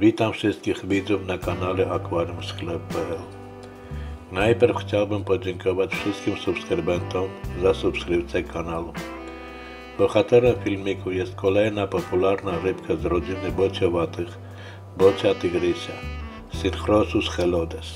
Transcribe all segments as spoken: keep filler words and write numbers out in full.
Witam wszystkich widzów na kanale akwarium sklep kropka p l. Najpierw chciałbym podziękować wszystkim subskrybentom za subskrypcję kanału. Bohaterem filmiku jest kolejna popularna rybka z rodziny bociowatych, bocia tygrysia, Synchrosus helodes.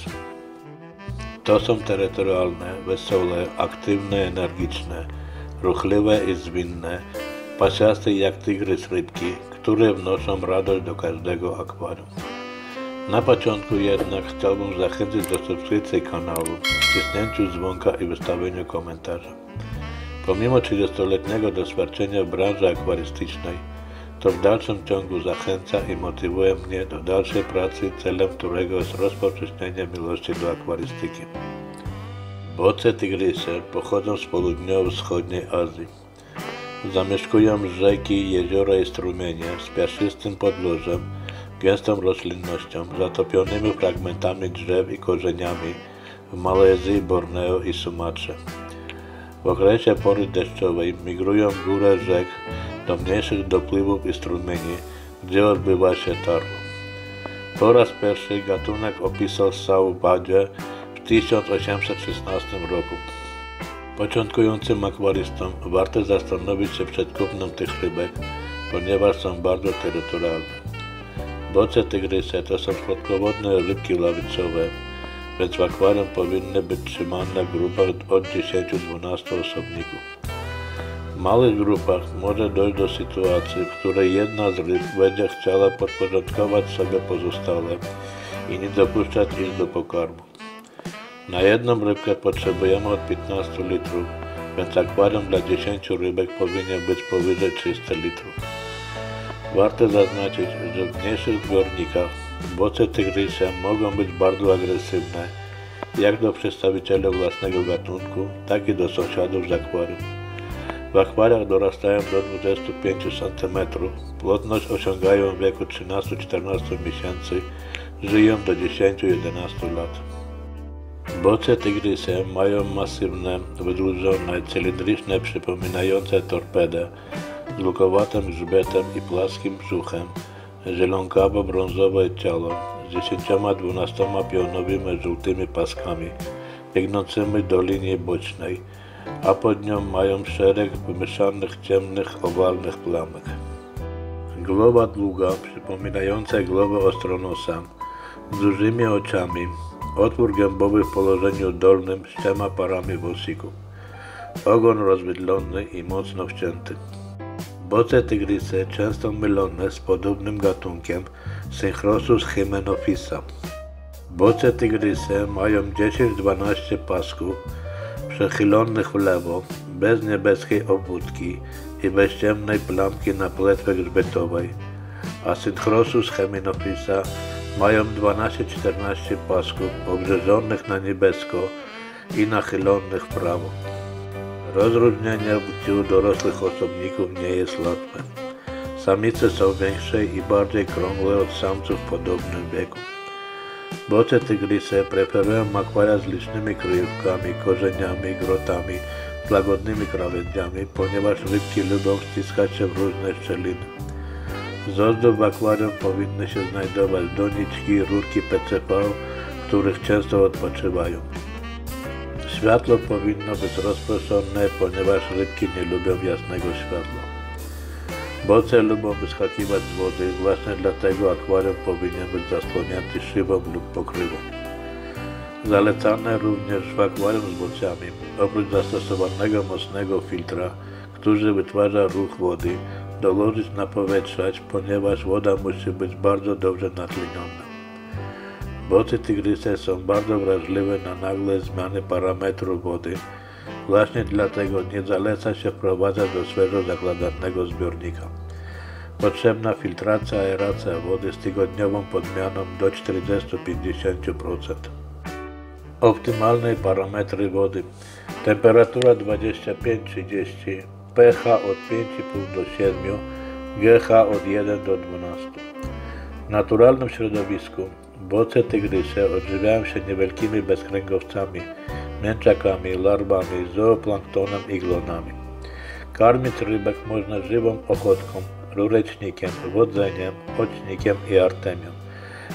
To są terytorialne, wesołe, aktywne, energiczne, ruchliwe i zwinne, pasiaste jak tygrys rybki, które wnoszą radość do każdego akwarium. Na początku jednak chciałbym zachęcić do subskrypcji kanału, wcisnięciu dzwonka i wystawieniu komentarza. Pomimo trzydziestoletniego doświadczenia w branży akwarystycznej, to w dalszym ciągu zachęca i motywuje mnie do dalszej pracy, celem którego jest rozpowszechnienie miłości do akwarystyki. Bocie tygrysie pochodzą z południowo-wschodniej Azji. Zamieszkują rzeki, jeziora i strumienie z piaszczystym podłożem, gęstą roślinnością, zatopionymi fragmentami drzew i korzeniami w Malezji, Borneo i Sumatrze. W okresie pory deszczowej migrują w górę rzek do mniejszych dopływów i strumieni, gdzie odbywa się tarło. Po raz pierwszy gatunek opisał ssał w wadzie w tysiąc osiemset szesnastym roku. Początkującym akwarystom warto zastanowić się przed kupnem tych rybek, ponieważ są bardzo terytorialne. Bocie tygrysie to są słodkowodne rybki lawicowe, więc w akwarium powinny być trzymane w grupach od dziesięciu do dwunastu osobników. W małych grupach może dojść do sytuacji, w której jedna z ryb będzie chciała podporządkować sobie pozostałe i nie dopuszczać ich do pokarmu. Na jedną rybkę potrzebujemy od piętnastu litrów, więc akwarium dla dziesięciu rybek powinien być powyżej trzystu litrów. Warto zaznaczyć, że w mniejszych zbiornikach bocie tygrysie mogą być bardzo agresywne, jak do przedstawicieli własnego gatunku, tak i do sąsiadów z akwarium. W akwariach dorastają do dwudziestu pięciu centymetrów, płodność osiągają w wieku trzynastu do czternastu miesięcy, żyją do dziesięciu do jedenastu lat. Bocie tygrysie mają masywne, wydłużone, cylindryczne, przypominające torpedę, z lukowatym grzbietem i płaskim brzuchem, zielonkawo-brązowe ciało z dziesięcioma do dwunastu pionowymi żółtymi paskami, biegnącymi do linii bocznej, a pod nią mają szereg wymieszanych ciemnych, owalnych plamek. Głowa długa, przypominająca głowę ostronosa, z dużymi oczami, otwór gębowy w położeniu dolnym z trzema parami włosików, ogon rozwydlony i mocno wcięty. Bocie tygrysie często mylone z podobnym gatunkiem Synchrosus hymenophysa. Bocie tygrysie mają dziesięć do dwunastu pasków przechylonych w lewo, bez niebieskiej obwódki i bez ciemnej plamki na płetwie grzbietowej, a Synchrosus hymenophysa mają dwanaście do czternastu pasków obrzeżonych na niebiesko i nachylonych w prawo. Rozróżnienie płci dorosłych osobników nie jest łatwe. Samice są większe i bardziej krągłe od samców w podobnym wieku. Bocie tygrysie preferują akwaria z licznymi kryjówkami, korzeniami, grotami, z łagodnymi krawędziami, ponieważ rybki lubią ściskać się w różne szczeliny. Z ozdób w akwarium powinny się znajdować doniczki, rurki P C V, w których często odpoczywają. Światło powinno być rozproszone, ponieważ rybki nie lubią jasnego światła. Bocie lubią wyskakiwać z wody, właśnie dlatego akwarium powinien być zasłonięty szybą lub pokrywą. Zalecane również w akwarium z bociami, oprócz zastosowanego mocnego filtra, który wytwarza ruch wody, dołożyć napowietrzać, ponieważ woda musi być bardzo dobrze natleniona. Bocie tygrysie są bardzo wrażliwe na nagłe zmiany parametrów wody, właśnie dlatego nie zaleca się wprowadzać do świeżo zakladanego zbiornika. Potrzebna filtracja, aeracja wody z tygodniową podmianą do czterdziestu do pięćdziesięciu procent. Optymalne parametry wody: temperatura dwadzieścia pięć do trzydziestu, pH od pięć i pół do siedmiu, G H od jeden do dwunastu. W naturalnym środowisku bocie tygrysie odżywiają się niewielkimi bezkręgowcami, mięczakami, larwami, zooplanktonem i glonami. Karmić rybek można żywą ochotką, rurecznikiem, wodzeniem, ocznikiem i artemią.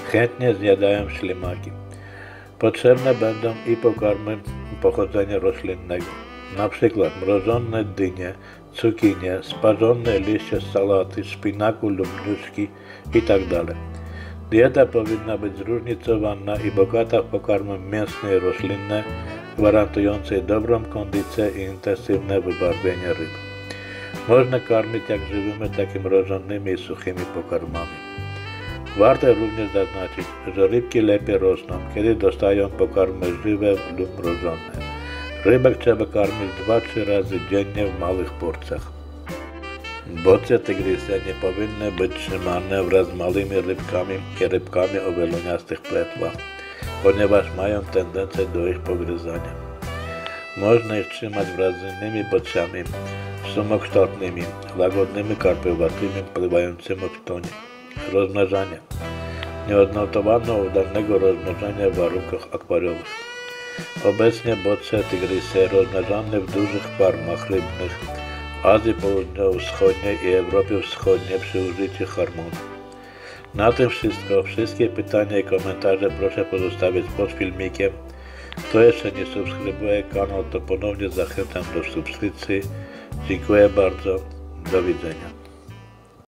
chętnie zjadają ślimaki. Potrzebne będą i pokarmy pochodzenia roślinnego, na przykład mrożone dynie, cukinie, sparzone liście salaty, szpinaku lub mniuszki itd. Dieta powinna być zróżnicowana i bogata w pokarmy mięsne i roślinne, gwarantujące dobrą kondycję i intensywne wybarwienie ryb. Można karmić jak żywymi, tak i mrożonymi i suchymi pokarmami. Warto również zaznaczyć, że rybki lepiej rosną, kiedy dostają pokarmy żywe lub mrożone. Rybek trzeba karmić dwa trzy razy dziennie w małych porcjach. Bodźce tygrysy nie powinny być trzymane wraz z małymi rybkami i rybkami o wieloniastych płetwach, ponieważ mają tendencję do ich pogryzania. Można ich trzymać wraz z innymi bodźcami samokształtnymi, łagodnymi karpiowatymi pływającymi w tonie. Rozmnażanie. Nie odnotowano udanego rozmnażania w warunkach akwariumowych. Obecnie bodźce tygrysy rozmnażane w dużych farmach rybnych w Azji Południowo-Wschodniej i Europie Wschodniej przy użyciu hormonów. Na tym wszystko. Wszystkie pytania i komentarze proszę pozostawić pod filmikiem. Kto jeszcze nie subskrybuje kanał, to ponownie zachęcam do subskrypcji. Dziękuję bardzo. Do widzenia.